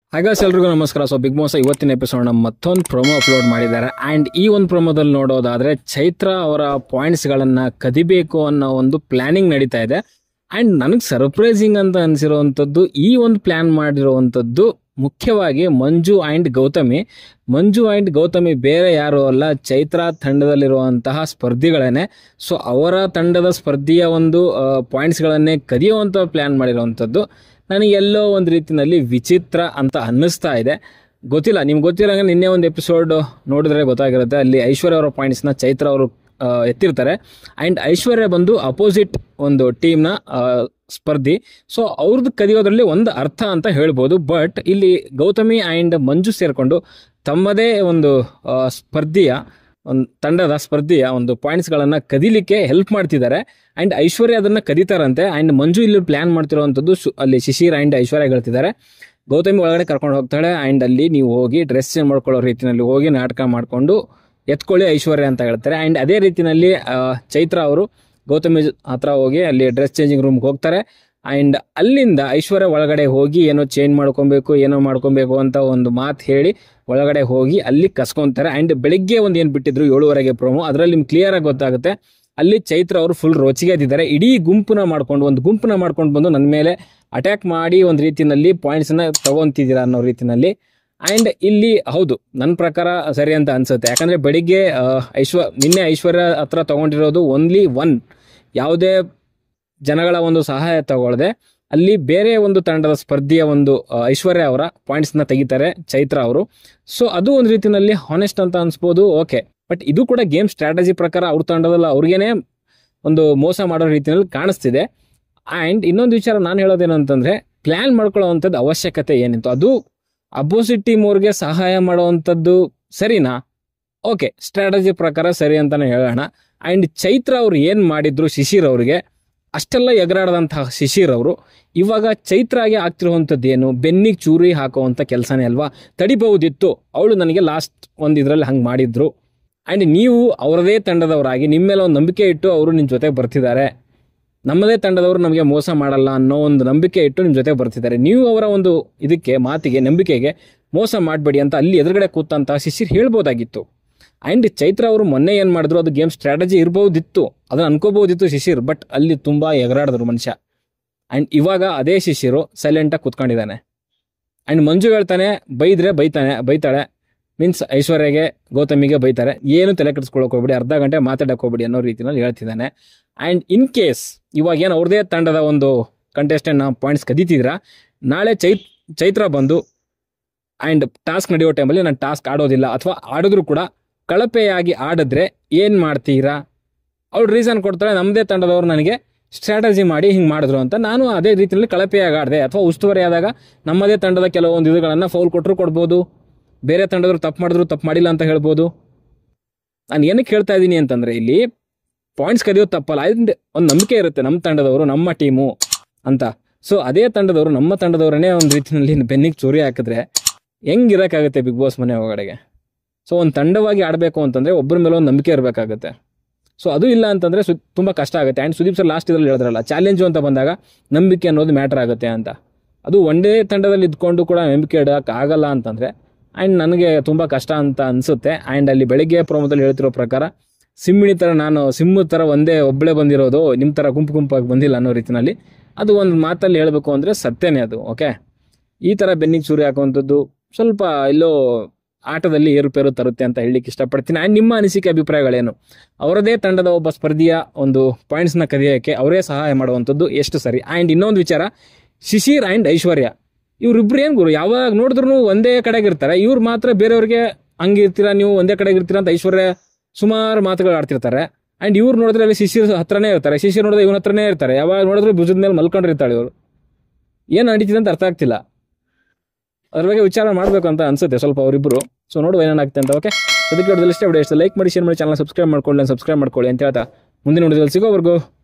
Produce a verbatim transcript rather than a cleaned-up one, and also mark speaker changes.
Speaker 1: ಹಾಗಾದ್ರೆ ಎಲ್ರಿಗೂ ನಮಸ್ಕಾರ. ಸೊ ಬಿಗ್ ಬಾಸ್ ಇವತ್ತಿನ ಎಪಿಸೋಡ್ ನಮ್ಮ ಮತ್ತೊಂದು ಪ್ರೊಮೋ ಅಪ್ಲೋಡ್ ಮಾಡಿದ್ದಾರೆ. ಆ್ಯಂಡ್ ಈ ಒಂದು ಪ್ರೊಮೋದಲ್ಲಿ ನೋಡೋದಾದ್ರೆ ಚೈತ್ರ ಅವರ ಪಾಯಿಂಟ್ಸ್ಗಳನ್ನು ಕದಿಬೇಕು ಅನ್ನೋ ಒಂದು ಪ್ಲಾನಿಂಗ್ ನಡೀತಾ ಇದೆ. ಆ್ಯಂಡ್ ನನಗೆ ಸರ್ಪ್ರೈಸಿಂಗ್ ಅಂತ ಅನಿಸಿರುವಂಥದ್ದು ಈ ಒಂದು ಪ್ಲ್ಯಾನ್ ಮಾಡಿರುವಂಥದ್ದು ಮುಖ್ಯವಾಗಿ ಮಂಜು ಆ್ಯಂಡ್ ಗೌತಮಿ. ಮಂಜು ಆ್ಯಂಡ್ ಗೌತಮಿ ಬೇರೆ ಯಾರು ಅಲ್ಲ, ಚೈತ್ರ ತಂಡದಲ್ಲಿರುವಂತಹ ಸ್ಪರ್ಧಿಗಳೇನೆ. ಸೊ ಅವರ ತಂಡದ ಸ್ಪರ್ಧಿಯ ಒಂದು ಪಾಯಿಂಟ್ಸ್ಗಳನ್ನೇ ಕದಿಯುವಂಥ ಪ್ಲ್ಯಾನ್ ಮಾಡಿರುವಂಥದ್ದು ನನಗೆಲ್ಲೋ ಒಂದು ರೀತಿಯಲ್ಲಿ ವಿಚಿತ್ರ ಅಂತ ಅನ್ನಿಸ್ತಾ ಇದೆ. ಗೊತ್ತಿಲ್ಲ, ನಿಮ್ಗೆ ಗೊತ್ತಿರೋಂಗೆ ನಿನ್ನೆ ಒಂದು ಎಪಿಸೋಡ್ ನೋಡಿದ್ರೆ ಗೊತ್ತಾಗಿರುತ್ತೆ. ಅಲ್ಲಿ ಐಶ್ವರ್ಯ ಅವರ ಪಾಯಿಂಟ್ಸ್ನ ಚೈತ್ರ ಅವರು ಎತ್ತಿರ್ತಾರೆ. ಆ್ಯಂಡ್ ಐಶ್ವರ್ಯ ಬಂದು ಅಪೋಸಿಟ್ ಒಂದು ಟೀಮ್ನ ಸ್ಪರ್ಧಿ. ಸೊ ಅವ್ರದ್ದು ಕದಿಯೋದ್ರಲ್ಲಿ ಒಂದು ಅರ್ಥ ಅಂತ ಹೇಳ್ಬೋದು. ಬಟ್ ಇಲ್ಲಿ ಗೌತಮಿ ಆ್ಯಂಡ್ ಮಂಜು ಸೇರಿಕೊಂಡು ತಮ್ಮದೇ ಒಂದು ಸ್ಪರ್ಧಿಯ ಒಂದು ತಂಡದ ಸ್ಪರ್ಧಿಯ ಒಂದು ಪಾಯಿಂಟ್ಸ್ಗಳನ್ನು ಕದಿಲಿಕ್ಕೆ ಹೆಲ್ಪ್ ಮಾಡ್ತಿದ್ದಾರೆ. ಆ್ಯಂಡ್ ಐಶ್ವರ್ಯ ಅದನ್ನು ಕದೀತಾರಂತೆ. ಆ್ಯಂಡ್ ಮಂಜು ಇಲ್ಲಿ ಪ್ಲ್ಯಾನ್ ಮಾಡ್ತಿರೋವಂಥದ್ದು ಅಲ್ಲಿ ಶಿಶಿರ್ ಆ್ಯಂಡ್ ಐಶ್ವರ್ಯ ಹೇಳ್ತಿದ್ದಾರೆ. ಗೌತಮಿ ಒಳಗಡೆ ಕರ್ಕೊಂಡು ಹೋಗ್ತಾಳೆ. ಆ್ಯಂಡ್ ಅಲ್ಲಿ ನೀವು ಹೋಗಿ ಡ್ರೆಸ್ ಚೇಂಜ್ ಮಾಡ್ಕೊಳ್ಳೋ ರೀತಿಯಲ್ಲಿ ಹೋಗಿ ನಾಟಕ ಮಾಡಿಕೊಂಡು ಎತ್ಕೊಳ್ಳಿ ಐಶ್ವರ್ಯ ಅಂತ ಹೇಳ್ತಾರೆ. ಆ್ಯಂಡ್ ಅದೇ ರೀತಿಯಲ್ಲಿ ಚೈತ್ರ ಅವರು ಗೌತಮಿ ಹತ್ರ ಹೋಗಿ ಅಲ್ಲಿ ಡ್ರೆಸ್ ಚೇಂಜಿಂಗ್ ರೂಮ್ಗೆ ಹೋಗ್ತಾರೆ. ಆ್ಯಂಡ್ ಅಲ್ಲಿಂದ ಐಶ್ವರ್ಯ ಒಳಗಡೆ ಹೋಗಿ ಏನೋ ಚೇಂಜ್ ಮಾಡ್ಕೊಬೇಕು ಏನೋ ಮಾಡ್ಕೊಬೇಕು ಅಂತ ಒಂದು ಮಾತು ಹೇಳಿ ಒಳಗಡೆ ಹೋಗಿ ಅಲ್ಲಿ ಕಸ್ಕೊತಾರೆ. ಆ್ಯಂಡ್ ಬೆಳಿಗ್ಗೆ ಒಂದು ಏನು ಬಿಟ್ಟಿದ್ರು ಏಳುವರೆಗೆ ಪ್ರೋಮೋ, ಅದರಲ್ಲಿ ನಿಮ್ಗೆ ಕ್ಲಿಯರಾಗಿ ಗೊತ್ತಾಗುತ್ತೆ. ಅಲ್ಲಿ ಚೈತ್ರ ಅವರು ಫುಲ್ ರೋಚಿಗೆದಿದ್ದಾರೆ. ಇಡೀ ಗುಂಪನ್ನ ಮಾಡ್ಕೊಂಡು ಒಂದು ಗುಂಪನ್ನ ಮಾಡ್ಕೊಂಡು ಬಂದು ನನ್ನ ಮೇಲೆ ಅಟ್ಯಾಕ್ ಮಾಡಿ ಒಂದು ರೀತಿಯಲ್ಲಿ ಪಾಯಿಂಟ್ಸನ್ನ ತಗೊಂತಿದ್ದೀರಾ ಅನ್ನೋ ರೀತಿಯಲ್ಲಿ. ಆ್ಯಂಡ್ ಇಲ್ಲಿ ಹೌದು ನನ್ನ ಪ್ರಕಾರ ಸರಿ ಅಂತ ಅನ್ಸುತ್ತೆ. ಯಾಕಂದರೆ ಬೆಳಿಗ್ಗೆ ಐಶ್ವ ನಿನ್ನೆ ಐಶ್ವರ್ಯ ಹತ್ರ ತೊಗೊಂಡಿರೋದು ಓನ್ಲಿ ಒನ್, ಯಾವುದೇ ಜನಗಳ ಒಂದು ಸಹಾಯ ತಗೊಳ್ಳದೆ ಅಲ್ಲಿ ಬೇರೆ ಒಂದು ತಂಡದ ಸ್ಪರ್ಧಿಯ ಒಂದು ಐಶ್ವರ್ಯ ಅವರ ಪಾಯಿಂಟ್ಸ್ನ ತೆಗಿತಾರೆ ಚೈತ್ರ ಅವರು. ಸೊ ಅದು ಒಂದು ರೀತಿಯಲ್ಲಿ ಹಾನೆಸ್ಟ್ ಅಂತ ಅನ್ಸ್ಬೋದು, ಓಕೆ. ಬಟ್ ಇದು ಕೂಡ ಗೇಮ್ ಸ್ಟ್ರಾಟಜಿ ಪ್ರಕಾರ ಅವ್ರ ತಂಡದಲ್ಲಿ ಅವ್ರಿಗೇನೆ ಒಂದು ಮೋಸ ಮಾಡೋ ರೀತಿಯಲ್ಲಿ ಕಾಣಿಸ್ತಿದೆ. ಆ್ಯಂಡ್ ಇನ್ನೊಂದು ವಿಚಾರ ನಾನು ಹೇಳೋದೇನಂತಂದರೆ, ಪ್ಲ್ಯಾನ್ ಮಾಡ್ಕೊಳ್ಳೋವಂಥದ್ದು ಅವಶ್ಯಕತೆ ಏನಿತ್ತು, ಅದು ಅಪೋಸಿಟ್ ಟೀಮ್ ಅವ್ರಿಗೆ ಸಹಾಯ ಮಾಡೋವಂಥದ್ದು ಸರಿನಾ? ಓಕೆ, ಸ್ಟ್ರಾಟಜಿ ಪ್ರಕಾರ ಸರಿ ಅಂತಲೇ ಹೇಳೋಣ. ಆ್ಯಂಡ್ ಚೈತ್ರ ಅವ್ರು ಏನು ಮಾಡಿದ್ರು ಶಿಶಿರ್ ಅವ್ರಿಗೆ, ಅಷ್ಟೆಲ್ಲ ಎಗರಾಡದಂತಹ ಶಿಶಿರ್ ಅವರು ಇವಾಗ ಚೈತ್ರಾಗೆ ಆಗ್ತಿರುವಂಥದ್ದು ಏನು, ಬೆನ್ನಿಗೆ ಚೂರಿ ಹಾಕೋವಂಥ ಕೆಲಸನೇ ಅಲ್ವಾ. ತಡಿಬಹುದಿತ್ತು, ಅವಳು ನನಗೆ ಲಾಸ್ಟ್ ಒಂದು ಇದರಲ್ಲಿ ಹಂಗೆ ಮಾಡಿದ್ರು. ಆ್ಯಂಡ್ ನೀವು ಅವರದೇ ತಂಡದವರಾಗಿ ನಿಮ್ಮ ಮೇಲೆ ಒಂದು ನಂಬಿಕೆ ಇಟ್ಟು ಅವರು ನಿಮ್ಮ ಜೊತೆ ಬರ್ತಿದ್ದಾರೆ. ನಮ್ಮದೇ ತಂಡದವರು ನಮಗೆ ಮೋಸ ಮಾಡಲ್ಲ ಅನ್ನೋ ಒಂದು ನಂಬಿಕೆ ಇಟ್ಟು ನಿಮ್ಮ ಜೊತೆ ಬರ್ತಿದ್ದಾರೆ. ನೀವು ಅವರ ಒಂದು ಇದಕ್ಕೆ ಮಾತಿಗೆ ನಂಬಿಕೆಗೆ ಮೋಸ ಮಾಡಬೇಡಿ ಅಂತ ಅಲ್ಲಿ ಎದುರುಗಡೆ ಕೂತಂತ ಶಿಶಿರ್ ಹೇಳ್ಬೋದಾಗಿತ್ತು. ಆ್ಯಂಡ್ ಚೈತ್ರ ಅವರು ಮೊನ್ನೆ ಏನು ಮಾಡಿದ್ರು ಅದು ಗೇಮ್ ಸ್ಟ್ರಾಟಜಿ ಇರ್ಬೋದಿತ್ತು, ಅದನ್ನು ಅನ್ಕೋಬೋದಿತ್ತು ಶಿಶಿರ್. ಬಟ್ ಅಲ್ಲಿ ತುಂಬ ಎಗರಾಡಿದ್ರು ಮನುಷ್ಯ. ಆ್ಯಂಡ್ ಇವಾಗ ಅದೇ ಶಿಶಿರು ಸೈಲೆಂಟಾಗಿ ಕೂತ್ಕೊಂಡಿದ್ದಾನೆ. ಆ್ಯಂಡ್ ಮಂಜು ಹೇಳ್ತಾನೆ ಬೈದ್ರೆ ಬೈತಾನೆ ಬೈತಾಳೆ ಮೀನ್ಸ್ ಐಶ್ವರ್ಯಗೆ ಗೌತಮಿಗೆ ಬೈತಾರೆ. ಏನು ತಲೆ ಕೆಡಿಸ್ಕೊಳಕ್ಕೆ ಹೋಗ್ಬಿಡಿ, ಅರ್ಧ ಗಂಟೆ ಮಾತಾಡಕ್ಕೆ ಹೋಗ್ಬಿಡಿ ಅನ್ನೋ ರೀತಿಯಲ್ಲಿ ಹೇಳ್ತಿದ್ದಾನೆ. ಆ್ಯಂಡ್ ಇನ್ ಕೇಸ್ ಇವಾಗ ಏನು ಅವ್ರದೇ ತಂಡದ ಒಂದು ಕಂಟೆಸ್ಟೆಂಟ್ ನಾವು ಪಾಯಿಂಟ್ಸ್ ಕದೀತಿದ್ರ, ನಾಳೆ ಚೈತ್ ಚೈತ್ರ ಬಂದು ಆ್ಯಂಡ್ ಟಾಸ್ಕ್ ನಡೆಯೋ ಟೈಮಲ್ಲಿ ನಾನು ಟಾಸ್ಕ್ ಆಡೋದಿಲ್ಲ ಅಥವಾ ಆಡಿದ್ರು ಕೂಡ ಕಳಪೆಯಾಗಿ ಆಡಿದ್ರೆ ಏನು ಮಾಡ್ತೀರಾ? ಅವ್ರು ರೀಸನ್ ಕೊಡ್ತಾರೆ, ನಮ್ಮದೇ ತಂಡದವ್ರು ನನಗೆ ಸ್ಟ್ರಾಟಜಿ ಮಾಡಿ ಹಿಂಗೆ ಮಾಡಿದ್ರು ಅಂತ. ನಾನು ಅದೇ ರೀತಿಯಲ್ಲಿ ಕಳಪೆಯಾಗಿ ಆಡಿದೆ. ಅಥವಾ ಉಸ್ತುವಾರಿ ಆದಾಗ ನಮ್ಮದೇ ತಂಡದ ಕೆಲವೊಂದು ಇದುಗಳನ್ನು ಫೌಲ್ ಕೊಟ್ಟರು ಕೊಡ್ಬೋದು, ಬೇರೆ ತಂಡದವ್ರು ತಪ್ಪು ಮಾಡಿದ್ರು ತಪ್ಪು ಮಾಡಿಲ್ಲ ಅಂತ ಹೇಳ್ಬೋದು. ನಾನು ಏನಕ್ಕೆ ಹೇಳ್ತಾ ಇದ್ದೀನಿ ಅಂತಂದರೆ, ಇಲ್ಲಿ ಪಾಯಿಂಟ್ಸ್ ಕದಿಯೋದು ತಪ್ಪಲ್ಲ. ಆ್ಯಂಡ್ ಒಂದು ನಂಬಿಕೆ ಇರುತ್ತೆ ನಮ್ಮ ತಂಡದವರು ನಮ್ಮ ಟೀಮು ಅಂತ. ಸೊ ಅದೇ ತಂಡದವರು ನಮ್ಮ ತಂಡದವರನ್ನೇ ಒಂದು ರೀತಿಯಲ್ಲಿ ಬೆನ್ನಿಗೆ ಚೂರಿ ಹಾಕಿದ್ರೆ ಹೆಂಗಿರೋಕ್ಕಾಗುತ್ತೆ ಬಿಗ್ ಬಾಸ್ ಮನೆ ಒಳಗಡೆಗೆ? ಸೊ ಒಂದು ತಂಡವಾಗಿ ಆಡಬೇಕು ಅಂತಂದರೆ ಒಬ್ಬರ ಮೇಲೆ ಒಂದು ನಂಬಿಕೆ ಇರಬೇಕಾಗುತ್ತೆ. ಸೊ ಅದು ಇಲ್ಲ ಅಂತಂದರೆ ಸು ತುಂಬ ಕಷ್ಟ ಆಗುತ್ತೆ. ಆ್ಯಂಡ್ ಸುದೀಪ್ ಸರ್ ಲಾಸ್ಟ್ ಇದರಲ್ಲಿ ಹೇಳಿದ್ರಲ್ಲ, ಚಾಲೆಂಜು ಅಂತ ಬಂದಾಗ ನಂಬಿಕೆ ಅನ್ನೋದು ಮ್ಯಾಟ್ರ್ ಆಗುತ್ತೆ ಅಂತ. ಅದು ಒನ್ ಡೇ ತಂಡದಲ್ಲಿ ಇದ್ಕೊಂಡು ಕೂಡ ನಂಬಿಕೆ ಇಡೋಕೆ ಆಗಲ್ಲ ಅಂತಂದರೆ ಆ್ಯಂಡ್ ನನಗೆ ತುಂಬ ಕಷ್ಟ ಅಂತ ಅನಿಸುತ್ತೆ. ಆ್ಯಂಡ್ ಅಲ್ಲಿ ಬೆಳಿಗ್ಗೆ ಪ್ರೋಮೋದಲ್ಲಿ ಹೇಳ್ತಿರೋ ಪ್ರಕಾರ ಸಿಮ್ಮಿಣಿ ಥರ ನಾನು ಸಿಮ್ಮು ಥರ ಒಂದೇ ಒಬ್ಬಳೇ ಬಂದಿರೋದು, ನಿಮ್ಮ ಥರ ಗುಂಪು ಗುಂಪಾಗಿ ಬಂದಿಲ್ಲ ಅನ್ನೋ ರೀತಿಯಲ್ಲಿ ಅದು ಒಂದು ಮಾತಲ್ಲಿ ಹೇಳಬೇಕು ಅಂದರೆ ಸತ್ಯನೇ ಅದು. ಓಕೆ, ಈ ಥರ ಬೆನ್ನಿಗೆ ಚೂರಿ ಹಾಕುವಂಥದ್ದು ಸ್ವಲ್ಪ ಎಲ್ಲೋ ಆಟದಲ್ಲಿ ಏರುಪೇರು ತರುತ್ತೆ ಅಂತ ಹೇಳಲಿಕ್ಕೆ ಇಷ್ಟಪಡ್ತೀನಿ. ಆ್ಯಂಡ್ ನಿಮ್ಮ ಅನಿಸಿಕೆ ಅಭಿಪ್ರಾಯಗಳೇನು? ಅವರದೇ ತಂಡದ ಒಬ್ಬ ಸ್ಪರ್ಧಿಯ ಒಂದು ಪಾಯಿಂಟ್ಸ್ನ ಕದಿಯೋಕ್ಕೆ ಅವರೇ ಸಹಾಯ ಮಾಡುವಂಥದ್ದು ಎಷ್ಟು ಸರಿ? ಆ್ಯಂಡ್ ಇನ್ನೊಂದು ವಿಚಾರ, ಶಿಶಿರ್ ಆ್ಯಂಡ್ ಐಶ್ವರ್ಯ ಇವ್ರಿಬ್ರು ಏನು ಗುರು, ಯಾವಾಗ ನೋಡಿದ್ರು ಒಂದೇ ಕಡೆಗಿರ್ತಾರೆ. ಇವ್ರು ಮಾತ್ರ ಬೇರೆಯವ್ರಿಗೆ ಹಂಗಿರ್ತೀರಾ ನೀವು ಒಂದೇ ಕಡೆಗಿರ್ತೀರಾ ಅಂತ ಐಶ್ವರ್ಯ ಸುಮಾರು ಮಾತುಗಳು ಆಡ್ತಿರ್ತಾರೆ. ಆ್ಯಂಡ್ ಇವ್ರು ನೋಡಿದ್ರೆ ಅಲ್ಲಿ ಶಿಶಿರ್ ಹತ್ರನೇ ಇರ್ತಾರೆ, ಶಿಶಿರ್ ನೋಡಿದ್ರೆ ಇವನ ಹತ್ರನೇ ಇರ್ತಾರೆ. ಯಾವಾಗ ನೋಡಿದ್ರು ಭುಜದ ಮೇಲೆ ಮಲ್ಕೊಂಡಿರ್ತಾಳೆ ಇವರು. ಏನು ನಡೀತಿದೆ ಅಂತ ಅರ್ಥ ಆಗ್ತಿಲ್ಲ. ಅದ್ರ ಬಗ್ಗೆ ವಿಚಾರ ಮಾಡಬೇಕು ಅಂತ ಅನ್ಸುತ್ತೆ ಸ್ವಲ್ಪ ಅವರಿಬ್ಬರು. ಸೊ ನೋಡುವ ಏನಾಗ್ತದೆ ಅಂತ. ಓಕೆ, ಅದಕ್ಕೆ ವಿಡಿಯೋದಲ್ಲಿ ಇಷ್ಟ ವಿಡಿಯೋ ಇಷ್ಟ ಲೈಕ್ ಮಾಡಿ, ಶೇರ್ ಮಾಡಿ, ಚಾನಲ್ ಸಬ್ಸ್ಕ್ರೈಬ್ ಮಾಡ್ಕೊಳ್ಳಿ ಸಬ್ಸ್ಕ್ರೈಬ್ ಮಾಡ್ಕೊಳ್ಳಿ ಅಂತ ಹೇಳ್ತಾ ಮುಂದಿನ ವಿಡಿಯೋದಲ್ಲಿ ಸಿಗೋವರೆಗೂ